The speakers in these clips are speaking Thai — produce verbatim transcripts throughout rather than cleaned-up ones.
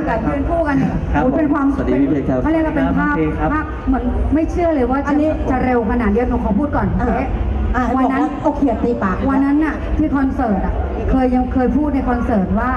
แบบยืนคู่กันเนี่ยเป็นความเขาเรียกว่าเป็นภาพภาพเหมือนไม่เชื่อเลยว่าจะจะเร็วขนาดนี้หนูขอพูดก่อนเจ๊วันนั้นโอเคตีปากวันนั้นน่ะที่คอนเสิร์ตอ่ะเคยยังเคยพูดในคอนเสิร์ตว่า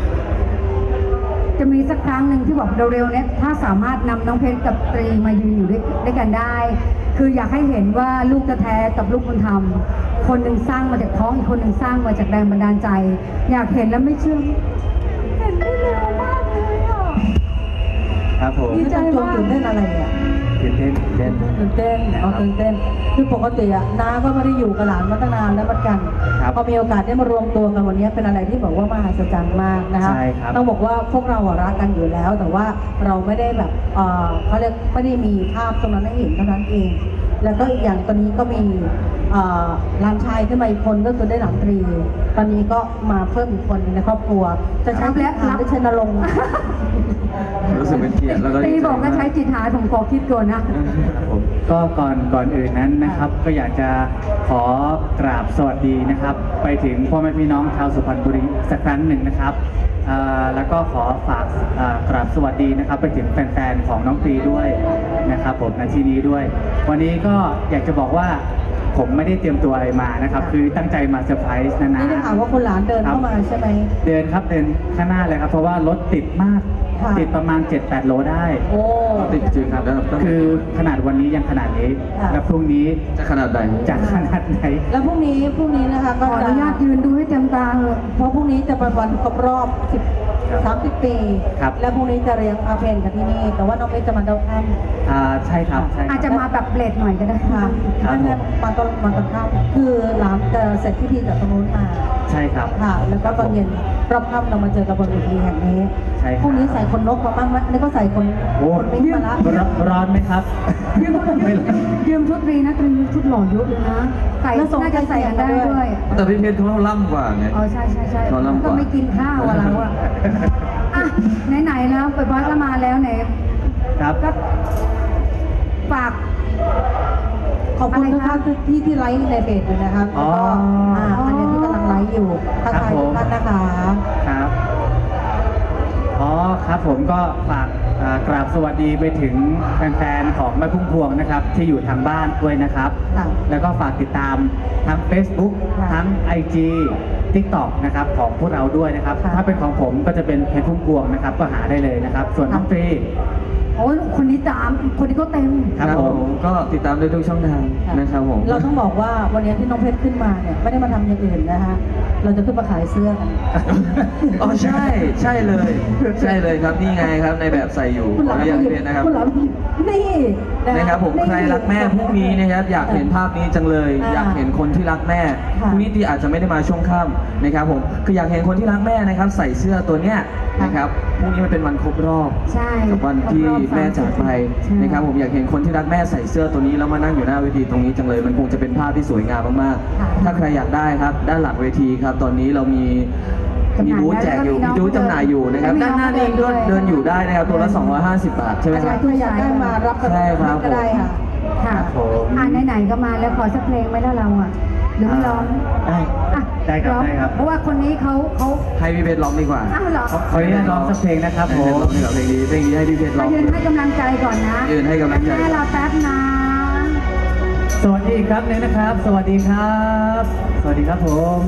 จะมีสักครั้งหนึ่งที่บอกเร็วๆเนี่ยถ้าสามารถนำน้องเพชรกับตรีมายืนอยู่ด้วยด้วยกันได้คืออยากให้เห็นว่าลูกแท้ๆกับลูกบุญธรรมคนหนึ่งสร้างมาจากท้องอีกคนหนึ่งสร้างมาจากแรงบันดาลใจอยากเห็นแล้วไม่เชื่อเห็นได้เร็วมากเลยอ่ะครับผมดีใจมากตื่นเต้นอะไรเนี่ยตื่นเต้นตื่นเต้นตื่นเต้นเอาตื่นเต้นคือปกติอะน้าก็ไม่ได้อยู่กับหลานมาตั้งนานแล้วเหมือนกันพอมีโอกาสได้มารวมตัวกันวันนี้เป็นอะไรที่บอกว่ามหัศจรรย์มากนะคะต้องบอกว่าพวกเรารักกันอยู่แล้วแต่ว่าเราไม่ได้แบบเขาเรียกไม่ได้มีภาพตรงนั้นให้เห็นเท่านั้นเองแล้วก็อีกอย่างตอนนี้ก็มีหลานชายขึ้นมาอีกคนก็คือได้หลานตรีตอนนี้ก็มาเพิ่มอีกคนในครอบครัวจะใช้และรับได้เชนลงรู้สึกเป็นเกียรติแล้วก็ตีบอกก็ใช้จิตหายผมขอคิดก่อนนะก็ก่อนก่อนอื่นนั้นนะครับก็อยากจะขอกราบสวัสดีนะครับไปถึงพ่อแม่พี่น้องชาวสุพรรณบุรีสักครั้งหนึ่งนะครับแล้วก็ขอฝากกราบสวัสดีนะครับไปถึงแฟนๆของน้องตรีด้วยนะครับผมในที่นี้ด้วยวันนี้ก็อยากจะบอกว่าผมไม่ได้เตรียมตัวอะไรมานะครับคือตั้งใจมาเซอร์ไพรส์นะนะนี่ได้ข่าวว่าคุณหลานเดินเข้ามาใช่ไหมเดินครับเดินข้างหน้าเลยครับเพราะว่ารถติดมากติดประมาณ เจ็ดแปด โลได้โอ้ติดจริงครับคือขนาดวันนี้ยังขนาดนี้แล้วพรุ่งนี้จะขนาดไหนจะขนาดไหนแล้วพรุ่งนี้พรุ่งนี้นะคะก็ขออนุญาตยืนดูให้เต็มตาเลยเพราะพรุ่งนี้จะเป็นวันครบรอบสิบ สามสิบปีและพรุ่งนี้จะเรียงอาเพนกันที่นี่แต่ว่าน้องเพชรจะมาเดาข้ามอ่าใช่ครับอาจจะมาแบบเบลดหน่อยก็ได้ค่ะไม่ไม่มาตอนมาตอนค่ำคือหลังจะเสร็จพิธีจากตรงนู้นมาใช่ครับค่ะแล้วก็ตอนเย็นรอบค่ำเรามาเจอกับบนเวทีแห่งนี้พรุ่งนี้ใส่คนนกมาบ้างไหมนี่ก็ใส่คนคนไม่มาละร้อนไหมครับยืมยืมชุดรีนะเป็นชุดหล่อยุบเลยนะใส่น่าจะใส่กันได้ด้วยแต่พี่เพชรเขาล่ำกว่าไงอ๋อใช่ใช่ใช่ก็ไม่กินข้าวเราอะอ่ะไหนๆแล้วไปพักก็มาแล้วไหนครับก็ฝากขอบคุณทุกท่านที่ที่ไลฟ์ในเพจอยู่นะครับอ๋ออันนี้ที่กำลังไลฟ์อยู่ทักทายทุกท่านนะคะครับอ๋อครับผมก็ฝากกราบสวัสดีไปถึงแฟนๆของแม่พุ่มพวงนะครับที่อยู่ทางบ้านด้วยนะครับแล้วก็ฝากติดตามทั้ง Facebook ทั้ง ไอ จี ติ๊กต็อก นะครับของพวกเราด้วยนะครับถ้าเป็นของผมก็จะเป็นเพชรพุ่มพวงนะครับก็หาได้เลยนะครับส่วนน้องตรีโอ้คนนี้ตามคนนี้ก็เต็มครับผมก็ติดตามได้ทุกช่องทางนะครับผมเราต้องบอกว่าวันนี้ที่น้องเพชรขึ้นมาเนี่ยไม่ได้มาทำอย่างอื่นนะฮะเราจะขึ้นมาขายเสื้อกันอ๋อใช่ใช่เลยใช่เลยครับนี่ไงครับในแบบใส่อยู่ขออนุญาตเรียนนะครับนี่นะครับผมใครรักแม่พรุ่งนี้นะครับอยากเห็นภาพนี้จังเลยอยากเห็นคนที่รักแม่พรุ่งนี้ที่อาจจะไม่ได้มาช่วงค่ำนะครับผมคืออยากเห็นคนที่รักแม่นะครับใส่เสื้อตัวเนี้ยนะครับพรุ่งนี้มันเป็นวันครบรอบกับวันที่แม่จากไปนะครับผมอยากเห็นคนที่รักแม่ใส่เสื้อตัวนี้แล้วมานั่งอยู่หน้าเวทีตรงนี้จังเลยมันคงจะเป็นภาพที่สวยงามมากๆถ้าใครอยากได้ครับด้านหลังเวทีครับตอนนี้เรามีมีบูธแจกอยู่มีบูธจำหน่ายอยู่นะครับด้านหน้านี้ก็เดินอยู่ได้นะครับตัวละสองร้อยห้าสิบบาทใช่ไหมครับอยากได้มารับใช่ครับก็ได้ค่ะค่ะอ่าไหนๆก็มาแล้วขอสักเพลงไหมล่ะเราอ่ะหรือไม่ร้องได้ได้ครับได้ครับเพราะว่าคนนี้เขาเขาให้พี่เพชรร้องดีกว่าอ้าวเหรอขออนุญาตร้องสักเพลงนะครับผมร้องดีกว่าเพลงนี้เพลงนี้ให้พี่เพชรร้องยืนให้กำลังใจก่อนนะยืนให้กำลังใจให้เราแป๊บนะสวัสดีอีกครั้งนึงนะครับสวัสดีครับสวัสดีครับผม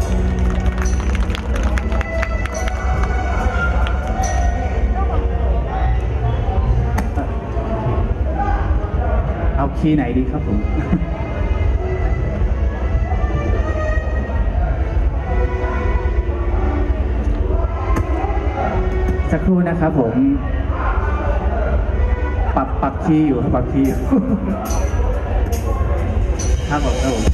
เอาคีย์ไหนดีครับผมสักครู่นะครับผมปรับปรับคีย์อยู่ปรับคีย์อยู่ครับผมครับผม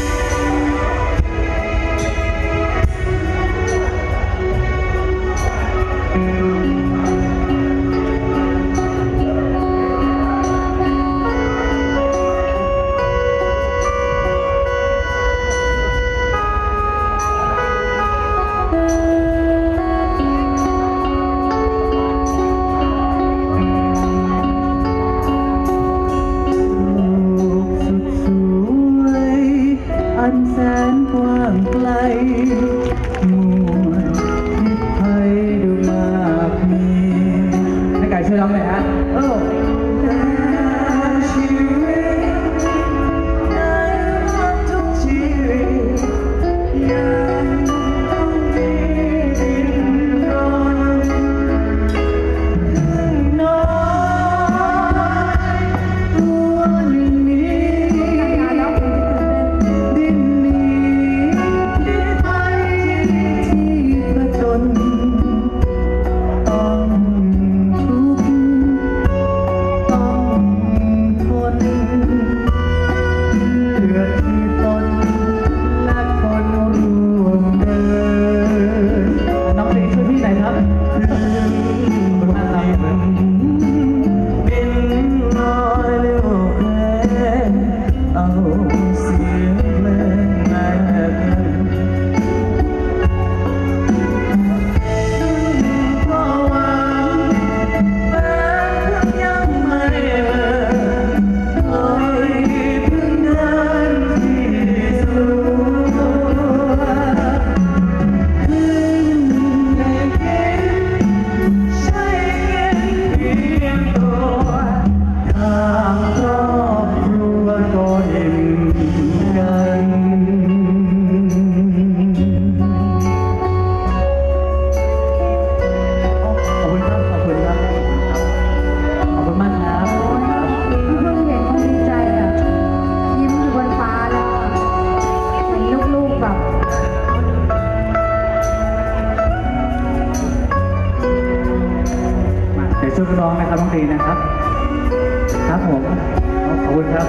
แสนกว้างไกลมวลพิษภัยดูมากช่วยร้องนะครับน้องตรีนะครับครับผมขอบคุณครับ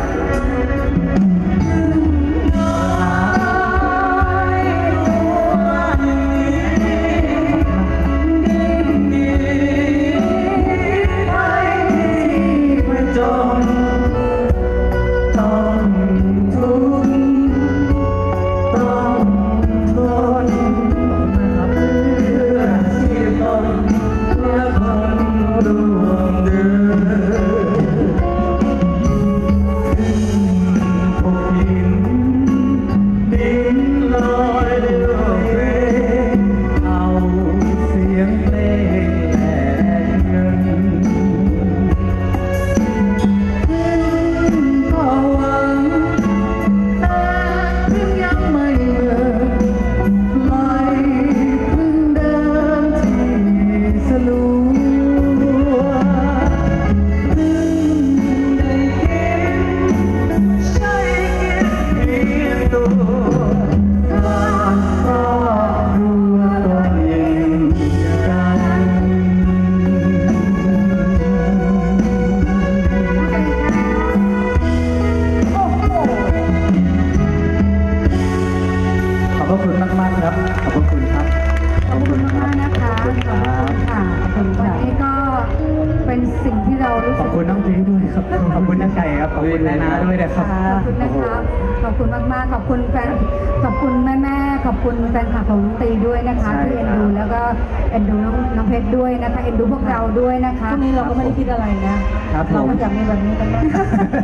ขอบคุณน้องพีด้วยครับขอบคุณน้าไก่ครับขอบคุณนานาด้วยนะครับขอบคุณนะครับขอบคุณมากๆขอบคุณแฟนขอบคุณแม่ๆขอบคุณแฟนคลับของน้องตีด้วยนะคะที่เอ็นดูแล้วก็เอ็นดูน้องน้องเพชรด้วยนะคะเอ็นดูพวกเราด้วยนะคะช่วงนี้เราก็ไม่ได้คิดอะไรนะเราก็อยากมีแบบนี้กันบ้าง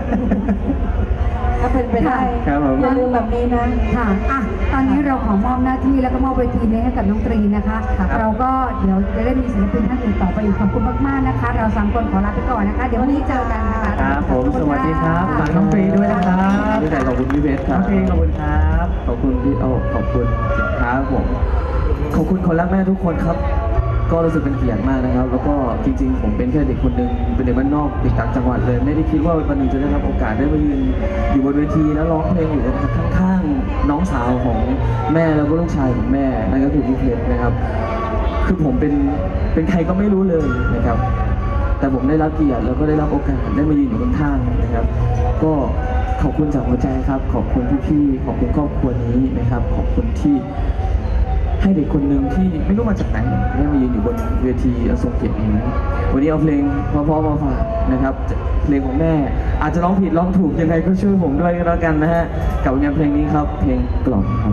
ถ้าเป็นไปได้อย่าลืมแบบนี้นะค่ะอ่ะตอนนี้เราขอมอบหน้าที่แล้วก็มอบเวทีนี้ให้กับน้องตรีนะคะเราก็เดี๋ยวจะได้มีศิลปินท่านอื่นต่อไปอีกขอบคุณมากๆนะคะเราสามคนขอลาไปก่อนนะคะเดี๋ยววันนี้เจอกันนะคะครับผมสวัสดีครับฝากน้องตรีด้วยนะครับด้วยแต่ขอบคุณพี่เพชรครับน้องตรีขอบคุณครับขอบคุณพี่โอ้ขอบคุณครับผมขอบคุณคนรักแม่ทุกคนครับก็รู้สึกเป็นเกียรติมากนะครับแล้วก็จริงๆผมเป็นแค่เด็กคนหนึ่งเป็นเด็กบ้านนอกเด็กต่างจังหวัดเลยไม่ได้คิดว่าวันหนึ่งจะได้รับโอกาสได้มายืนอยู่บนเวทีแล้วร้องเพลงอยู่ข้างๆน้องสาวของแม่แล้วก็ลูกชายของแม่นั่นก็คือพี่เพชรนะครับคือผมเป็นเป็นใครก็ไม่รู้เลยนะครับแต่ผมได้รับเกียรติแล้วก็ได้รับโอกาสได้มายืนอยู่ข้างๆนะครับก็ขอบคุณจากหัวใจครับขอบคุณพี่ๆขอบคุณครอบครัวนี้นะครับขอบคุณที่ให้เด็กคนหนึ่งที่ไม่รู้มาจากไหนได้มายืนอยู่บนเวทีอทรงเกียรตินี้วันนี้เอาเพลงเพราะๆมาฝากนะครับเพลงของแม่อาจจะร้องผิดร้องถูกยังไงก็ช่วยผมด้วยก็แล้วกันนะฮะกับงานเพลงนี้ครับเพลงกล่อมครับ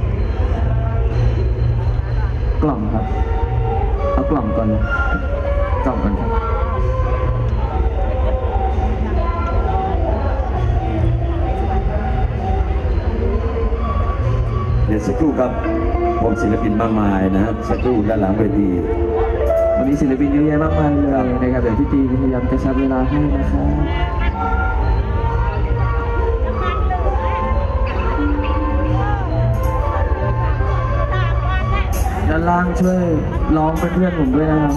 กล่อมครับเอากล่อมก่อนนะกล่อมก่อนครับเดี๋ยวสักครู่ครับผมศิลปินมากมายนะสักครู่ด้านหลังเวทีวันนี้ศิลปินเยอะแยะมากมายเลยนะครับเดี๋ยวพี่ตีพยายามกระชับเวลาให้นะครับด้านล่างช่วยร้องเป็นเพื่อนผมด้วยนะครับ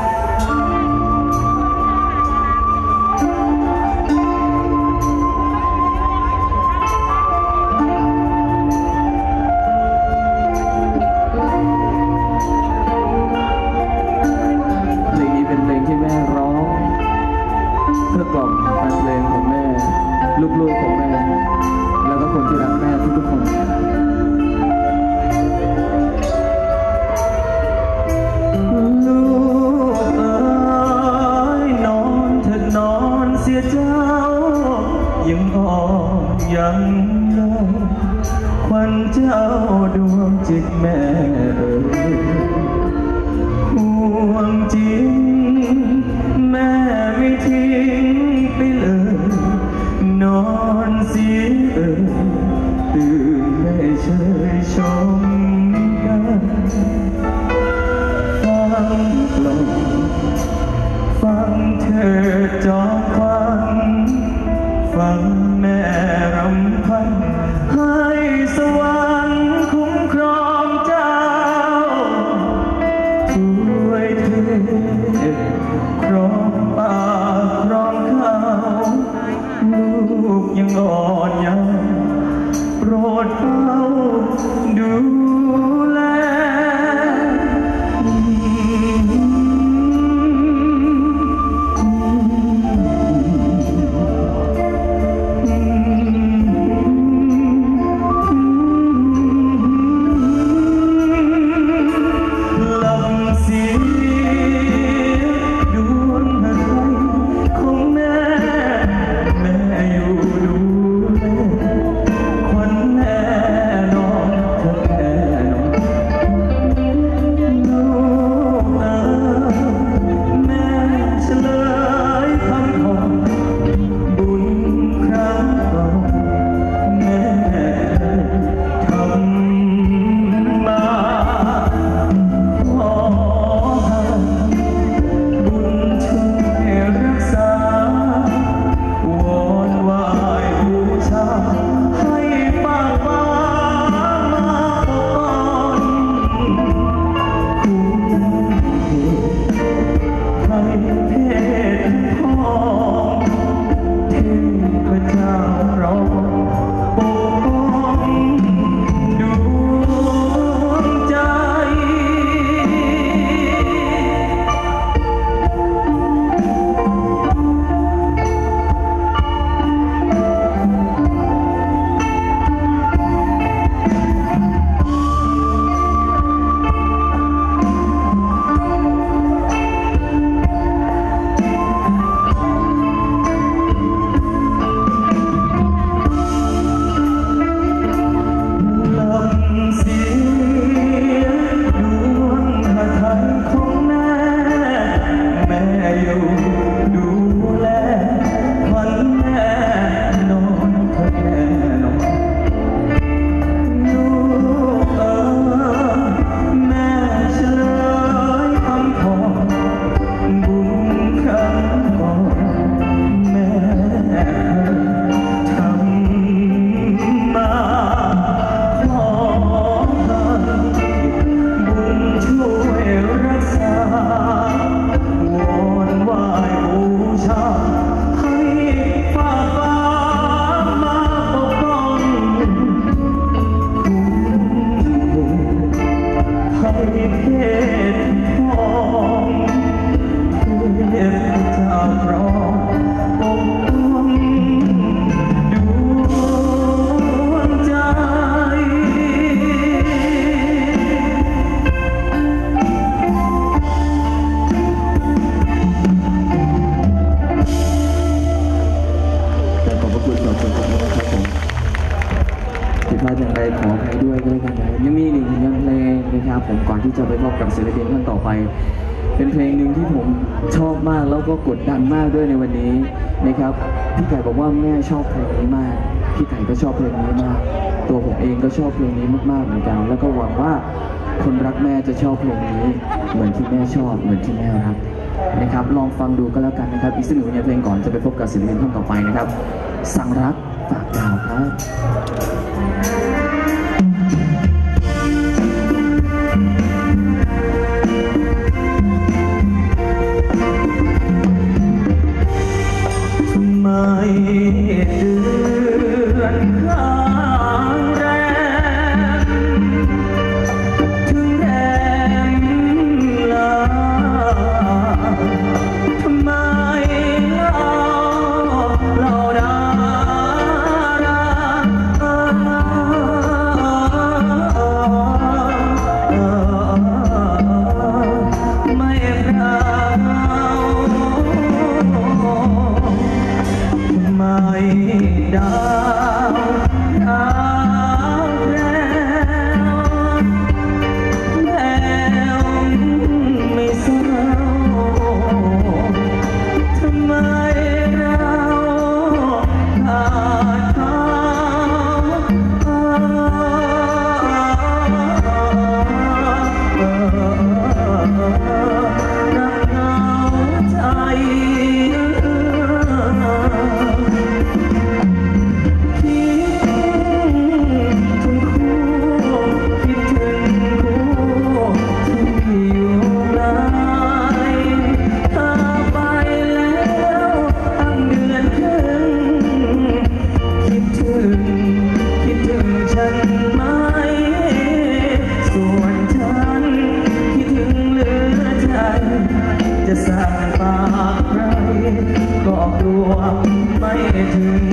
ลูกๆของแม่แล้วก็คนที่รักแม่ทุกๆคนลูกเอ๋ยนอนเถิดนอนเสียเจ้ายังอ่อนยังเยาว์ควันเจ้าดวงจิตแม่เอ๋ยห่วงจริงแม่ไม่ทิ้งไปเลยนอนเสียเอ่ยตื่นไม่เชยชมกันฟังลมฟังเธอจอมควันฟังแม่รำพันให้สวรรค์คุ้มครองเจ้าช่วยเทครองป่าครองเขาลูกยังอ่อนยังโปรดเฝ้าดูแลยวดูแลวันแม่นอนเธอแน่นอนลูกเอ๋ยแม่เฉลยคำพรบุญครั้งก่อนแม่ทำมาขอให้บุญช่วยรักษาวอนไหว้บูชาให้ฟ้าฟ้ามาปกป้องคุ้มให้เพชรทองเทพเจ้าครองปกป้องดวงใจแต่ขอบพระคุณสำหรับคนฟังนะครับผมผิดพลาดอย่างไรขออภัยด้วยก็แล้วกันนะครับยังมีอีกหนึ่งงานเพลงนะครับผมก่อนที่จะไปพบกับศิลปินท่านต่อไป เป็นเพลงหนึ่งที่ผมชอบมากแล้วก็กดดันมากด้วยในวันนี้นะครับพี่ไก่บอกว่าแม่ชอบเพลงนี้มากพี่ไก่ก็ชอบเพลงนี้มากตัวผมเองก็ชอบเพลงนี้มากๆเหมือนกันแล้วก็หวังว่าคนรักแม่จะชอบเพลงนี้เหมือนที่แม่ชอบเหมือนที่แม่รักนะครับลองฟังดูก็แล้วกันนะครับอีกสักหนึ่งเพลงก่อนจะไปพบกับศิลปินท่านต่อไปนะครับสั่งรักฝากดาวครับไม่เดือนข้างแรมถึงแรมลาทำไมเล่าเล่าดาราไม่เราไม่ดาวดาวแล้วแล้วไม่เศร้าทำไมเราขาดเขารักเหงาใจ จะสร้างปากใครก็กลัวไม่ถึง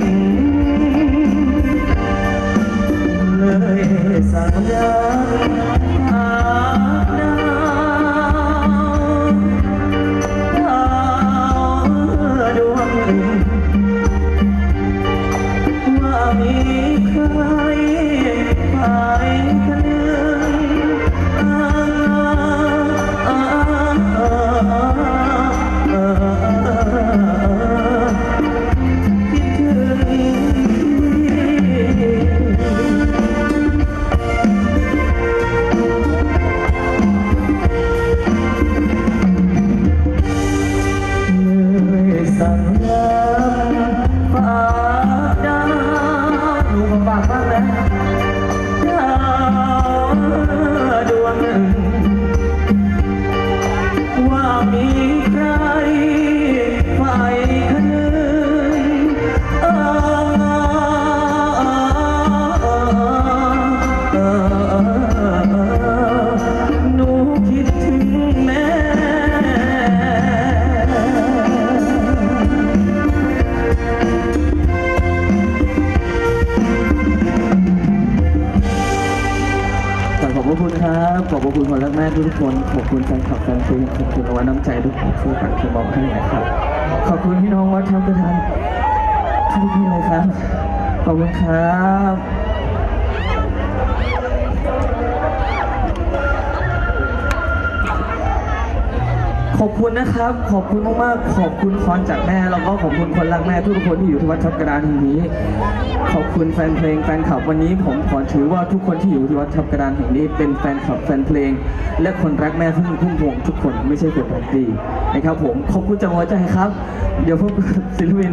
เลยสั่งรักหาดาวดาวดวงหนึ่งว่ามีใครไปคนหนึ่งสั่งรักฝากดาวดูมาฝากบ้างนะดาวดวงหนึ่งว่ามีใครไปคนหนึ่งหนูคิดถึงแม่ขอบคุณครับขอบคุณคนรักแม่ทุกคนขอบคุณแฟนคลับแฟนเพลงขอบคุณรางวัลน้ำใจทุกคนที่ฝากที่มอบให้นะครับขอบคุณพี่น้องวัดทับกระทันทุกที่เลยครับขอบคุณครับขอบคุณนะครับ ขอบคุณมากๆขอบคุณคอนจากแม่แล้วก็ขอบคุณคนรักแม่ทุกคนที่อยู่ที่วัดทับกระดานแห่งนี้ ขอบคุณแฟนเพลงแฟนคลับวันนี้ผมขอถือว่าทุกคนที่อยู่ที่วัดทับกระดานแห่งนี้เป็นแฟนคลับแฟนเพลง และคนรักแม่พึ่งพุ่มพวงทุกคนไม่ใช่คนรักดีนะครับผมขอบคุณจากหัวใจครับ เดี๋ยวพวกศิลปิน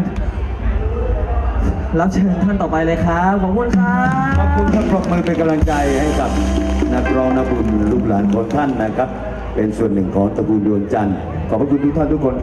รับเชิญท่านต่อไปเลยครับขอบคุณครับขอบคุณครับปรบมือเป็นกำลังใจให้กับนักร้องนักบุญลูกหลานของท่านนะครับ เป็นส่วนหนึ่งของตระกูลดวงจันทร์ขอบพระคุณทุกท่านทุกคน